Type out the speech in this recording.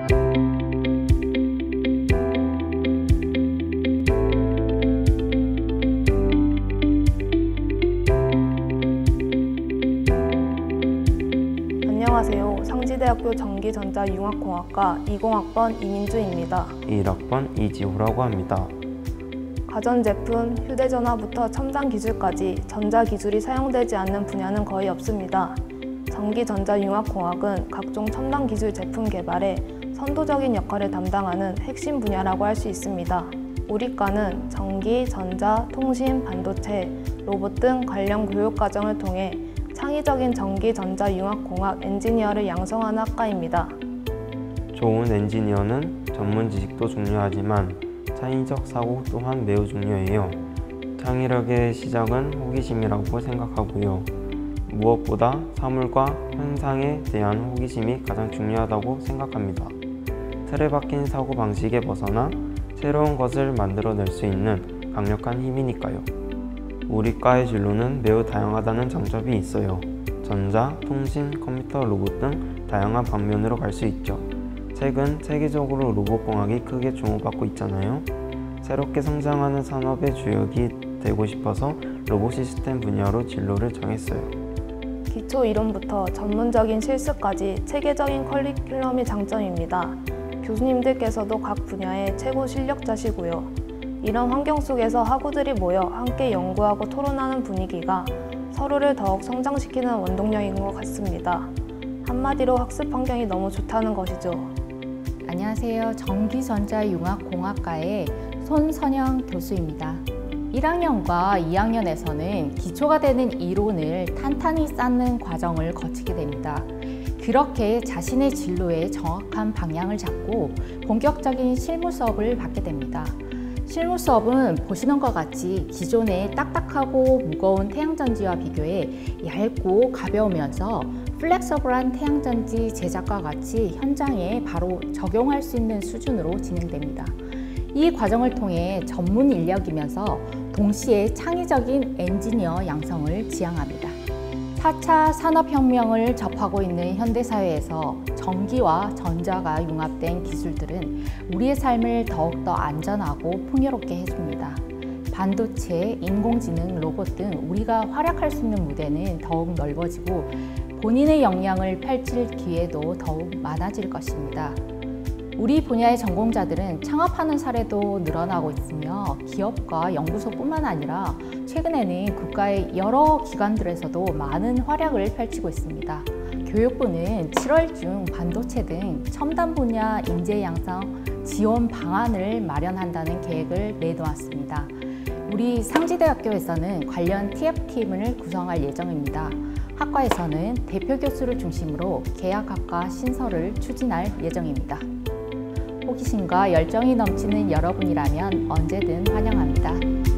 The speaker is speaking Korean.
안녕하세요. 상지대학교 전기전자융합공학과 20학번 이민주입니다. 1학번 이지호라고 합니다. 가전제품, 휴대전화부터 첨단기술까지 전자기술이 사용되지 않는 분야는 거의 없습니다. 전기전자융합공학은 각종 첨단기술 제품 개발에 선도적인 역할을 담당하는 핵심 분야라고 할 수 있습니다. 우리과는 전기, 전자, 통신, 반도체, 로봇 등 관련 교육과정을 통해 창의적인 전기전자융합공학 엔지니어를 양성하는 학과입니다. 좋은 엔지니어는 전문 지식도 중요하지만 창의적 사고 또한 매우 중요해요. 창의력의 시작은 호기심이라고 생각하고요. 무엇보다 사물과 현상에 대한 호기심이 가장 중요하다고 생각합니다. 틀에 박힌 사고방식에 벗어나 새로운 것을 만들어낼 수 있는 강력한 힘이니까요. 우리 과의 진로는 매우 다양하다는 장점이 있어요. 전자, 통신, 컴퓨터, 로봇 등 다양한 방면으로 갈 수 있죠. 최근 세계적으로 로봇공학이 크게 주목받고 있잖아요. 새롭게 성장하는 산업의 주역이 되고 싶어서 로봇 시스템 분야로 진로를 정했어요. 기초 이론부터 전문적인 실습까지 체계적인 커리큘럼이 장점입니다. 교수님들께서도 각 분야의 최고 실력자시고요. 이런 환경 속에서 학우들이 모여 함께 연구하고 토론하는 분위기가 서로를 더욱 성장시키는 원동력인 것 같습니다. 한마디로 학습 환경이 너무 좋다는 것이죠. 안녕하세요. 전기전자융합공학과의 손선영 교수입니다. 1학년과 2학년에서는 기초가 되는 이론을 탄탄히 쌓는 과정을 거치게 됩니다. 그렇게 자신의 진로에 정확한 방향을 잡고 본격적인 실무 수업을 받게 됩니다. 실무 수업은 보시는 것 같이 기존의 딱딱하고 무거운 태양전지와 비교해 얇고 가벼우면서 플렉서블한 태양전지 제작과 같이 현장에 바로 적용할 수 있는 수준으로 진행됩니다. 이 과정을 통해 전문 인력이면서 동시에 창의적인 엔지니어 양성을 지향합니다. 4차 산업혁명을 접하고 있는 현대사회에서 전기와 전자가 융합된 기술들은 우리의 삶을 더욱더 안전하고 풍요롭게 해줍니다. 반도체, 인공지능, 로봇 등 우리가 활약할 수 있는 무대는 더욱 넓어지고 본인의 역량을 펼칠 기회도 더욱 많아질 것입니다. 우리 분야의 전공자들은 창업하는 사례도 늘어나고 있으며 기업과 연구소뿐만 아니라 최근에는 국가의 여러 기관들에서도 많은 활약을 펼치고 있습니다. 교육부는 7월 중 반도체 등 첨단 분야 인재 양성 지원 방안을 마련한다는 계획을 내놓았습니다. 우리 상지대학교에서는 관련 TF팀을 구성할 예정입니다. 학과에서는 대표 교수를 중심으로 계약학과 신설을 추진할 예정입니다. 호기심과 열정이 넘치는 여러분이라면 언제든 환영합니다.